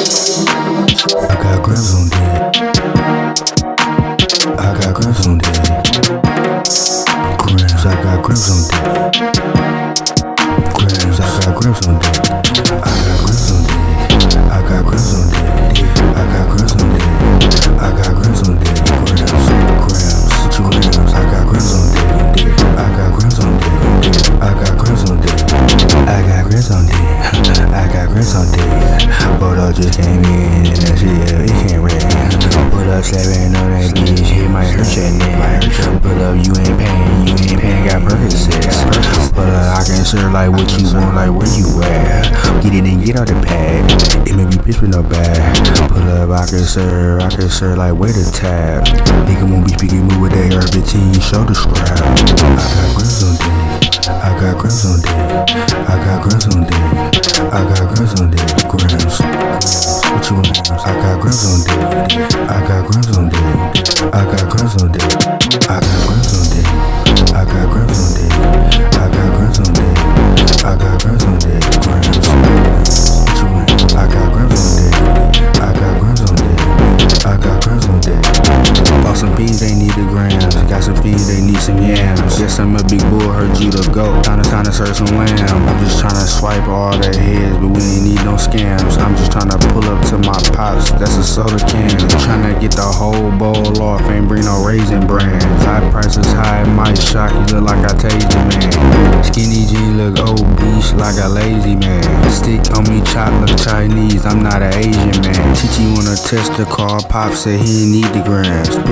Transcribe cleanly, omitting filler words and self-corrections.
I got grams on deck. I got grams on deck. Grams, I got grams on deck. Grams, I got grams on deck. I got grams on deck. I got grams on deck. I got grams on deck. I got grams on deck. Grams, I got grams on deck. I got grams on deck. I got grams on deck. I got grams on deck. I got grams on deck. Photo just came in and that shit, it can't rain. Pull up, slapping on that bitch, it might hurt your neck. Pull up, you ain't paying, got Percocets. Pull up, I can serve like what you want, like where you at. Get it and get out the pad. It may be bitch with no bag. Pull up, I can serve like where the tab. Nigga won't be speaking move with AR-15 shoulder strap. I got grams on deck. I got grams on deck. I got grams on deck. I got grams on deck. Grams. What you want? I got grams on deck. I got grams on deck. I got grams on deck. I got grams on deck. I got grams on deck. I got grams on deck. I got grams on deck. Grams. What you want? I got grams on deck. I got grams on deck. I got grams on deck. Bought some beans, they need the grams. Got some beans, they need some yams. Guess I'm a big bull, heard you to go. Time to serve some lamb. I'm just tryna swipe all their heads, but we ain't need no scams. I'm just tryna pull up to my pops, that's a soda can. Tryna get the whole bowl off, ain't bring no Raisin Brands. High prices high, might shock you, look like I tased the man. Skinny jeans look obese, like a lazy man. Stick on me, chop look Chinese, I'm not an Asian man. Chichi wanna test the car, Pop said he need the grams.